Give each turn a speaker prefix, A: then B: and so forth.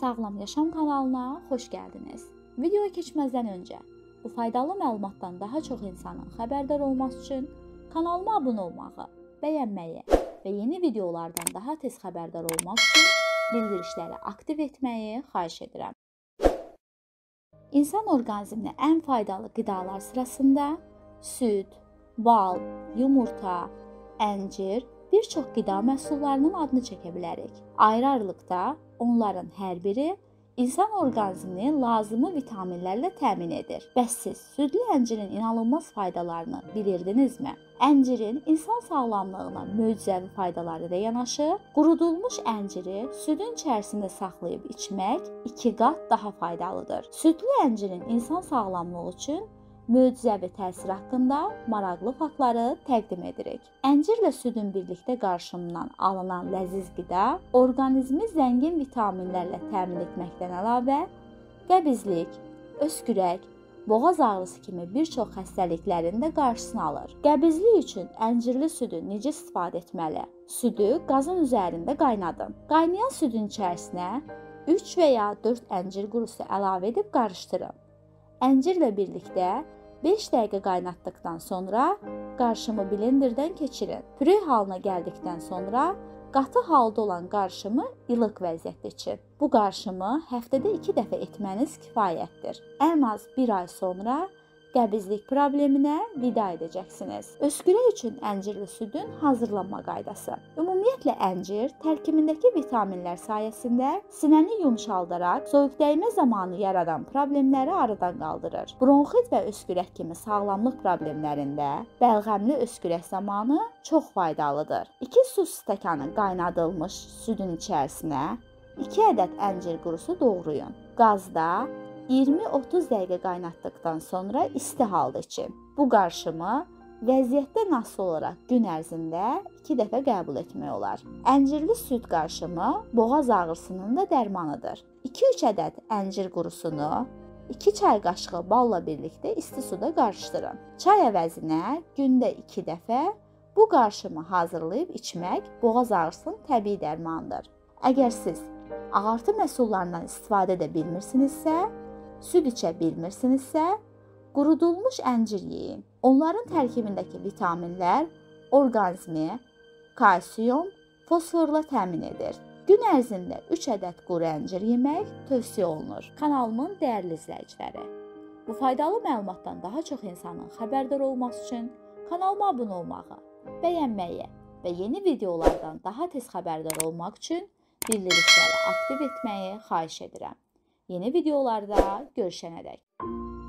A: Sağlam Yaşam kanalına xoş gəldiniz. Videoya keçməzdən öncə bu faydalı məlumatdan daha çox insanın xəbərdar olması üçün kanalıma abunə olmağı, bəyənməyi və yeni videolardan daha tez xəbərdar olmaq üçün bildirişləri aktiv etməyi xahiş edirəm. İnsan orqanizminə ən faydalı qidalar sırasında süd, bal, yumurta, əncir, bir çox qida məhsullarının adını çəkə bilərik. Ayrı-ayrılıqda onların hər biri insan orqanizmini lazımi vitaminlərlə təmin edir. Bəs siz südlü əncirin inanılmaz faydalarını bilirdinizmi? Əncirin insan sağlamlığına möcüzəvi faydaları ilə yanaşı, qurudulmuş ənciri südün içərisində saxlayıb içmək 2 qat daha faydalıdır. Südlü əncirin insan sağlamlığı üçün möcüzəvi təsir haqqında maraqlı faktları təqdim edirik. Əncirlə südün birlikdə qarışımından alınan ləziz qida orqanizmi zəngin vitaminlərlə təmin etməkdən əlavə qəbizlik, öskürək, boğaz ağrısı kimi bir çox xəstəliklərin də qarşısını alır. Qəbizlik üçün əncirli südü necə istifadə etməli? Südü qazın üzərində qaynadın. Qaynayan südün içərisinə 3 və ya 4 əncir qurusu əlavə edib qarışdırın. Əncirlə birlikdə 5 dəqiqə qaynatdıqdan sonra qarışımı blenderdən keçirin. Püre halına gəldikdən sonra qatı halda olan qarışımı ilıq vəziyyətdə için. Bu qarışımı həftədə 2 dəfə etməniz kifayətdir. Ən az 1 ay sonra qəbizlik probleminə vida edəcəksiniz. Öskürək üçün əncirli südün hazırlanma qaydası. Ümumiyyətlə əncir tərkibindəki vitaminlər sayəsində sinəni yumşaldaraq soyuqdəymə zamanı yaradan problemləri aradan qaldırır. Bronxit və öskürək kimi sağlamlıq problemlərində bəlğəmli öskürək zamanı çox faydalıdır. 2 su stəkanı qaynadılmış südün içərisinə 2 ədəd əncir qurusu doğrayın. Qazda 20-30 dəqiqə qaynatdıqdan sonra isti halda için. Bu qarışımı vəziyyətdən asılı olaraq gün ərzində 2 dəfə qəbul etmək olar. Əncirli süd qarışımı boğaz ağrısının da dərmanıdır. 2-3 ədəd əncir qurusunu 2 çay qaşığı balla birlikdə isti suda qarışdırın. Çay əvəzinə gündə 2 dəfə bu qarışımı hazırlayıb içmək boğaz ağrısının təbii dərmanıdır. Əgər siz ağartı məhsullarından istifadə edə bilmirsinizsə, süd içə bilmirsinizsə, qurudulmuş əncir yeyin. Onların tərkibindəki vitaminlər orqanizmi kalsium, fosforla təmin edir. Gün ərzində 3 ədəd quru əncir yemək tövsiyə olunur. Kanalımın dəyərli izləyiciləri, bu faydalı məlumatdan daha çox insanın xəbərdar olması üçün kanalıma abunə olmağı, bəyənməyi və yeni videolardan daha tez xəbərdar olmaq üçün bildirişləri aktiv etməyi xahiş edirəm. Yeni videolarda görüşənədək.